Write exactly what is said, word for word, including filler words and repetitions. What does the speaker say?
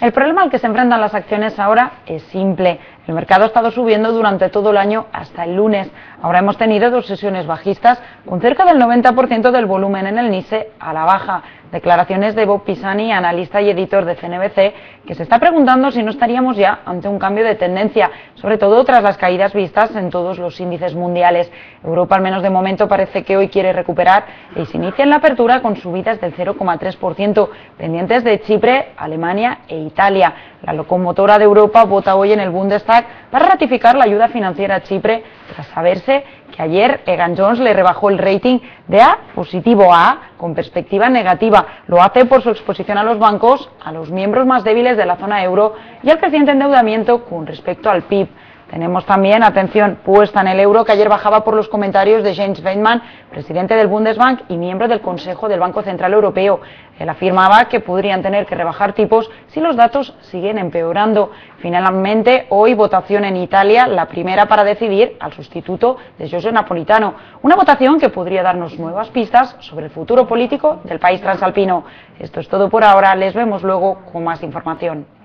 El problema al que se enfrentan las acciones ahora es simple. El mercado ha estado subiendo durante todo el año hasta el lunes. Ahora hemos tenido dos sesiones bajistas con cerca del noventa por ciento del volumen en el NYSE a la baja. Declaraciones de Bob Pisani, analista y editor de C N B C, que se está preguntando si no estaríamos ya ante un cambio de tendencia, sobre todo tras las caídas vistas en todos los índices mundiales. Europa, al menos de momento, parece que hoy quiere recuperar y se inicia en la apertura con subidas del cero coma tres por ciento, pendientes de Chipre, Alemania e Italia. La locomotora de Europa vota hoy en el Bundestag para ratificar la ayuda financiera a Chipre, tras saberse que ayer Egan Jones le rebajó el rating de A positivo a A con perspectiva negativa. Lo hace por su exposición a los bancos, a los miembros más débiles de la zona euro y al creciente endeudamiento con respecto al P I B. Tenemos también atención puesta en el euro, que ayer bajaba por los comentarios de Jens Weidmann, presidente del Bundesbank y miembro del Consejo del Banco Central Europeo. Él afirmaba que podrían tener que rebajar tipos si los datos siguen empeorando. Finalmente, hoy votación en Italia, la primera para decidir al sustituto de Giorgio Napolitano. Una votación que podría darnos nuevas pistas sobre el futuro político del país transalpino. Esto es todo por ahora, les vemos luego con más información.